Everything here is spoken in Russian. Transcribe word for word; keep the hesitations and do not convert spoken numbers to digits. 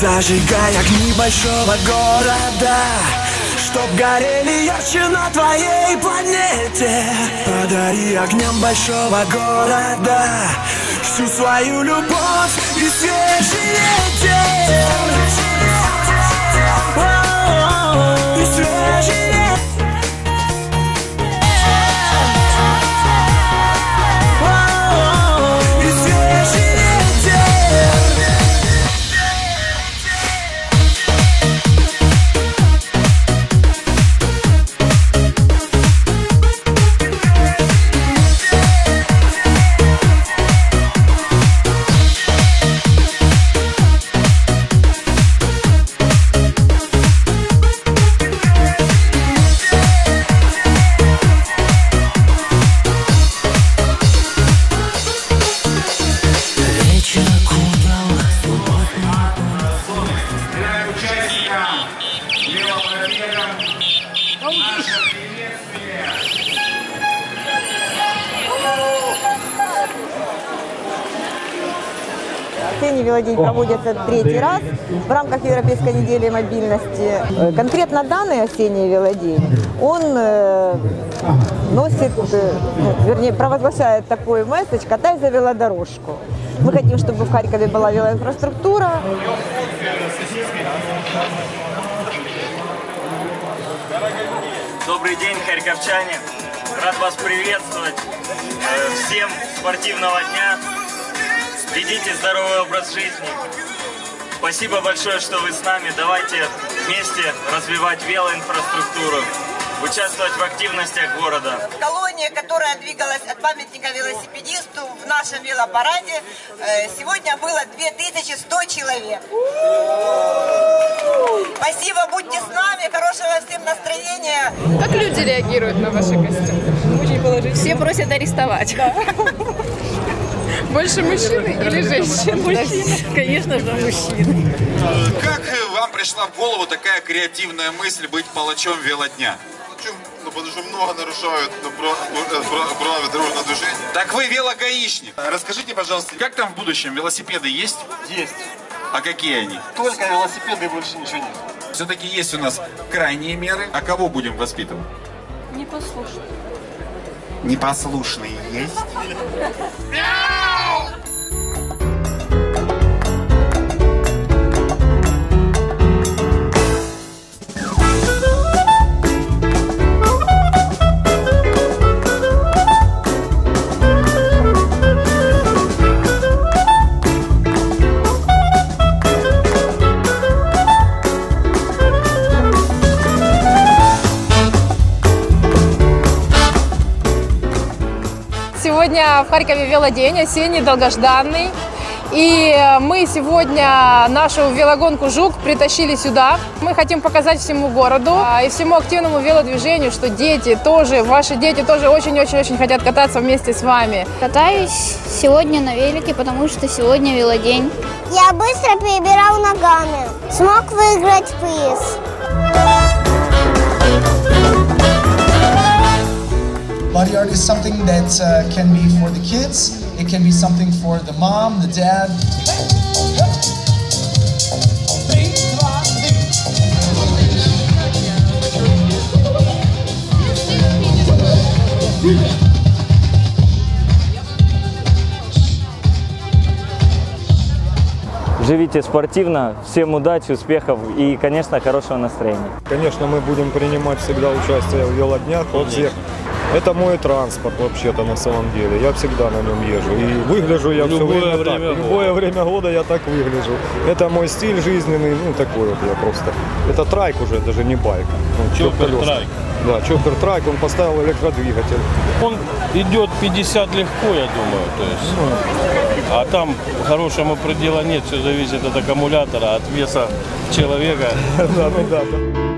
Зажигай огни большого города, чтоб горели ярче на твоей планете. Подари огням большого города всю свою любовь и свежий ветер. И свежий ветер. Осенний велодень проводится третий раз в рамках Европейской недели мобильности. Конкретно данный осенний велодень, он носит, ну, вернее, провозглашает такой месседж: «Катай за велодорожку». Мы хотим, чтобы в Харькове была велоинфраструктура. Добрый день, харьковчане! Рад вас приветствовать. Всем спортивного дня. Ведите здоровый образ жизни. Спасибо большое, что вы с нами. Давайте вместе развивать велоинфраструктуру, участвовать в активностях города. Колония, которая двигалась от памятника велосипедисту в нашем велопараде, сегодня было две тысячи сто человек. Спасибо, будьте с нами, хорошего всем настроения. Как люди реагируют на ваши костюмы? Очень положительно. Все просят арестовать. Да. Больше мужчины или женщин? Мужчины. Конечно же, мужчины. Как вам пришла в голову такая креативная мысль быть палачом велодня? Ну, потому что много нарушают ну, правила дорожного движения. Так вы велогаишник. Расскажите, пожалуйста, как там в будущем? Велосипеды есть? Есть. А какие они? Только велосипеды и больше ничего нет. Все-таки есть у нас крайние меры. А кого будем воспитывать? Непослушные. Непослушные есть? Сегодня в Харькове велодень, осенний, долгожданный. И мы сегодня нашу велогонку «Жук» притащили сюда. Мы хотим показать всему городу и всему активному велодвижению, что дети тоже, ваши дети тоже очень-очень-очень хотят кататься вместе с вами. Катаюсь сегодня на велике, потому что сегодня велодень. Я быстро перебирал ногами. Смог выиграть приз. Body art is something that uh, can be for the kids, it can be something for the mom, the dad. Живите спортивно, всем удачи, успехов и, конечно, хорошего настроения. Конечно, мы будем принимать всегда участие в велоднях во всех. Это мой транспорт вообще-то на самом деле. Я всегда на нем езжу. И выгляжу я все время, время так. В любое время года я так выгляжу. Это мой стиль жизненный, ну такой вот я просто. Это трайк уже, даже не байк. Чоппер-трайк. Да, чоппер-трайк, он поставил электродвигатель. Он идет пятьдесят легко, я думаю. То есть. Ну. А там хорошему предела нет, все зависит от аккумулятора, от веса человека. Да, ну да.